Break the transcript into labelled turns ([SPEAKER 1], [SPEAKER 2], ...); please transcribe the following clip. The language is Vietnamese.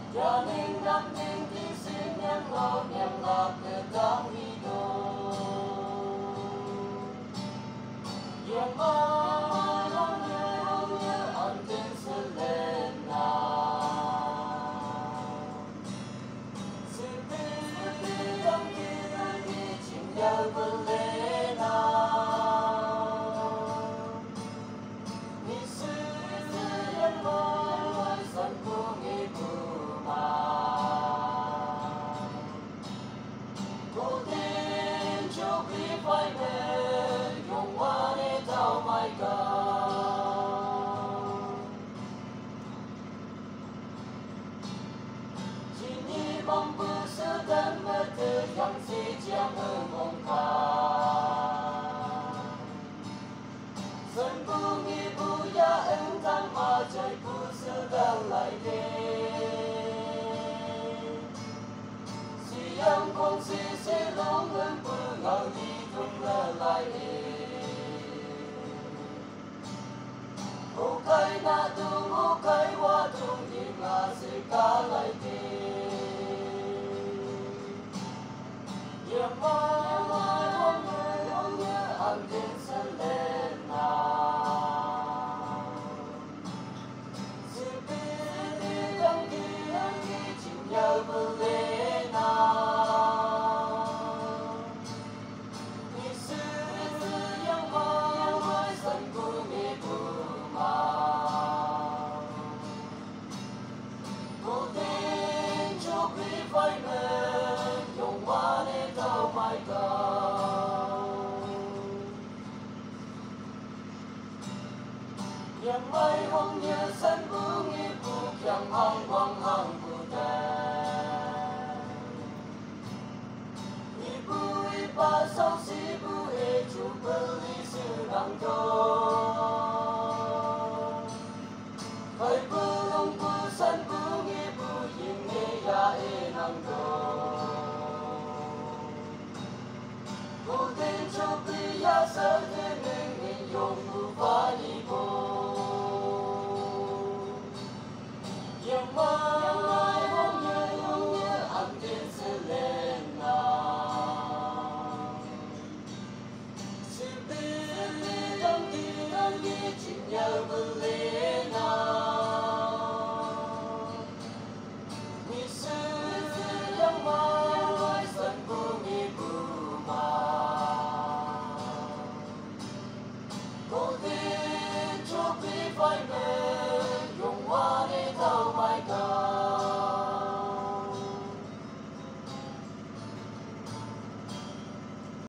[SPEAKER 1] Cho nên năm nên tiên sinh nhân lọc từ trong đi đồ. Yang mai hong như anh tin sự lên nào. Sự tin trong kia đi chim nhau vươn lên nào. Ni sư yang mai sân cung nghi bù mà. Cô tin cho quý phai mê dùng hoa để trao mai cao. Chỉ ni mong bư sư thân mơ tư yang si chiang hương mong ca. Sân cung nghi bù ya ân thang mà trời bù sư đang lại đến. Yang con si long hơn bư ngào đi tung lơ lại đi. Ô cây na tung ô cây hoa tung đi ngà si ca lại đi. Yang mai hong như anh tin sân lên nào. Si bi đi đăng ký chim nhau vươn lên nào. Phai mê dùng hoa để trao mai cao. Yang mai hong như sân bù nghi bù chẳng hong quang hong bù đàn. I bù i ba sau si bù e chu bơ li sư đăng cho.